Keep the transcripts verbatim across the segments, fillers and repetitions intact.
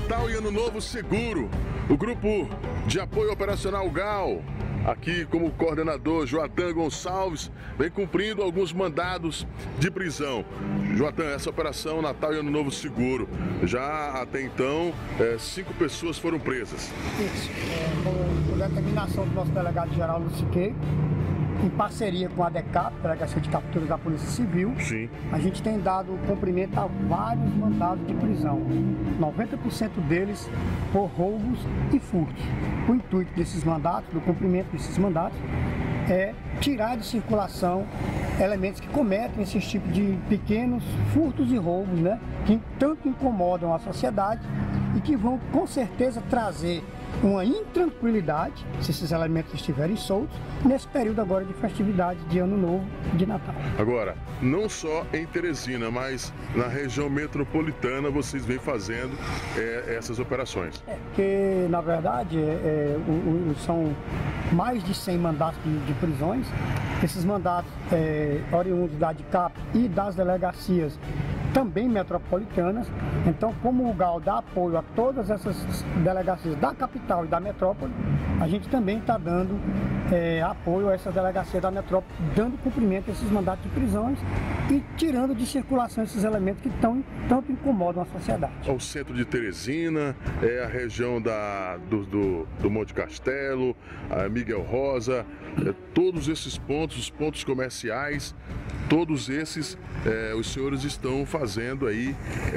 Natal e Ano Novo seguro. O Grupo de Apoio Operacional GAL, aqui como coordenador Joatan Gonçalves, vem cumprindo alguns mandados de prisão. Joatan, essa operação Natal e Ano Novo seguro, já até então é, cinco pessoas foram presas. Isso, é, com, com determinação do nosso delegado-geral Luciquei, em parceria com a DECAP, Delegacia de Capturas da Polícia Civil. Sim. A gente tem dado cumprimento a vários mandados de prisão, noventa por cento deles por roubos e furtos. O intuito desses mandatos, do cumprimento desses mandatos, é tirar de circulação elementos que cometem esse tipo de pequenos furtos e roubos, né, que tanto incomodam a sociedade e que vão com certeza trazer uma intranquilidade, se esses elementos estiverem soltos, nesse período agora de festividade de Ano Novo e de Natal. Agora, não só em Teresina, mas na região metropolitana vocês vêm fazendo é, essas operações. É, porque, na verdade, é, é, o, o, são mais de cem mandatos de, de prisões. Esses mandatos é, oriundos da DECAP e das delegacias também metropolitanas. Então, como o GAL dá apoio a todas essas delegacias da capital e da metrópole, a gente também está dando é, apoio a essas delegacias da metrópole, dando cumprimento a esses mandatos de prisões e tirando de circulação esses elementos que tão, tanto incomodam a sociedade. O centro de Teresina, é a região da, do, do, do Monte Castelo, a Miguel Rosa, é, todos esses pontos, os pontos comerciais, todos esses é, os senhores estão fazendo aí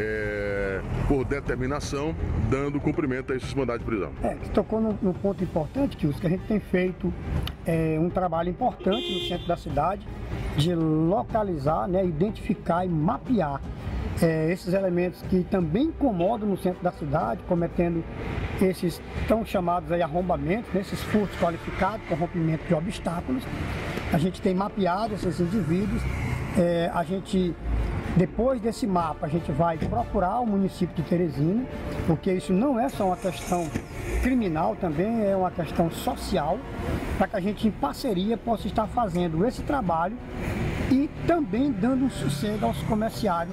é, por determinação, dando cumprimento a esses mandados de prisão. É, tocou num, num ponto importante, que a gente tem feito é, um trabalho importante no centro da cidade de localizar, né, identificar e mapear é, esses elementos que também incomodam no centro da cidade, cometendo esses tão chamados aí arrombamentos, né, esses furtos qualificados com rompimento de obstáculos. A gente tem mapeado esses indivíduos, é, a gente, depois desse mapa, a gente vai procurar o município de Teresina, porque isso não é só uma questão criminal, também é uma questão social, para que a gente, em parceria, possa estar fazendo esse trabalho e também dando um sossego aos comerciários,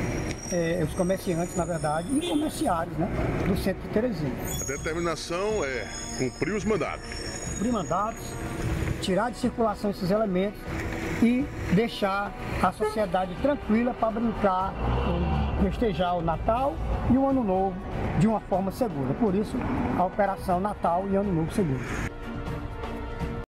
é, os comerciantes, na verdade, e comerciários, né, do centro de Teresina. A determinação é cumprir os mandatos. Cumprir mandatos, tirar de circulação esses elementos e deixar a sociedade tranquila para brincar, festejar o Natal e o Ano Novo de uma forma segura. Por isso, a Operação Natal e Ano Novo Seguro.